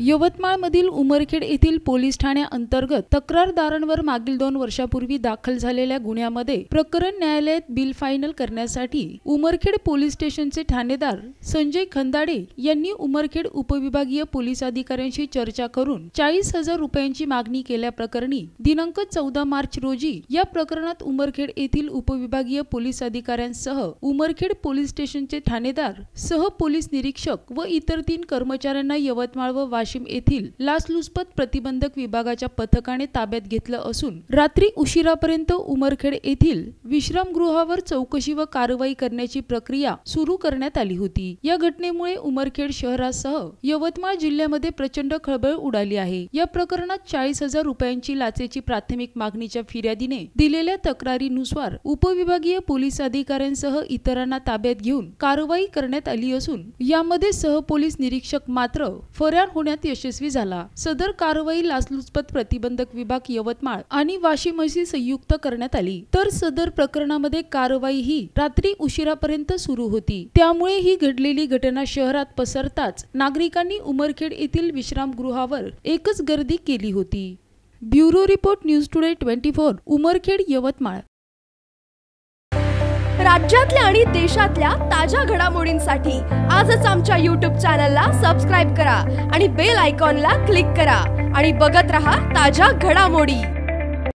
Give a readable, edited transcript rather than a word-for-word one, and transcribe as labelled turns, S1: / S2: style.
S1: यवतमाळमधील उमरखेड येथील पोलीस ठाण्याअंतर्गत तक्रारदारांवर मागील 2 वर्षापूर्वी दाखल झालेल्या गुन्ह्यामध्ये प्रकरण न्यायालयात बिल फायनल करण्यासाठी उमरखेड पोलीस स्टेशनचे ठाणेदार संजय खंदाडे यांनी उमरखेड उपविभागीय पोलीस अधिकाऱ्यांशी चर्चा करून 40,000 रुपयांची मागणी केल्याप्रकरणी दिनांक 14 मार्च रोजी या प्रकरणात उमरखेड येथील उपविभागीय पोलीस अधिकाऱ्यांसह उमरखेड पोलीस स्टेशनचे ठाणेदार सह पोलीस निरीक्षक व इतर 3 कर्मचाऱ्यांना यवतमाळ व वाशिम येथील लाचलुचपत प्रतिबंधक विभागाच्या पथकाने ताब्यात घेतलं असून रात्री उशिरापर्यंत उमरखेड येथील विश्रामगृहावर चौकशी व कारवाई करण्याची प्रक्रिया सुरू करण्यात आली होती। या घटनेमुळे उमरखेड शहरासह यवतमाळ जिल्ह्यामध्ये प्रचंड खळबळ उडाली आहे। या प्रकरणात 40,000 रुपयांची लाचेची प्राथमिक मागणीच्या फिर्यादीने दिलेल्या तक्रारीनुसार उपविभागीय पोलीस अधिकाऱ्यांसह इतरांना ताब्यात घेऊन कारवाई करण्यात आली असून यामध्ये सह पोलीस निरीक्षक मात्र फरार होण्यात यशस्वी झाला। सदर कारवाई लाचलुचपत प्रतिबंधक विभाग यवतमाळ आणि वाशिम अशी संयुक्त करण्यात आली। तर सदर प्रकरणामध्ये कारवाई ही रात्री उशिरापर्यंत सुरू होती। त्यामुळे ही घडलेली घटना शहरात पसरताच नागरिकांनी उमरखेड येथील विश्रामगृहावर एकच गर्दी केली होती। Bureau report news today 24 Umarkhed Yavatmal.
S2: राज्यातल्या आणि देशातल्या ताज्या घडामोडींसाठी आजच आमच्या YouTube चॅनलला सबस्क्राइब करा आणि बेल आयकॉनला क्लिक करा आणि बघत रहा ताज्या घडामोडी।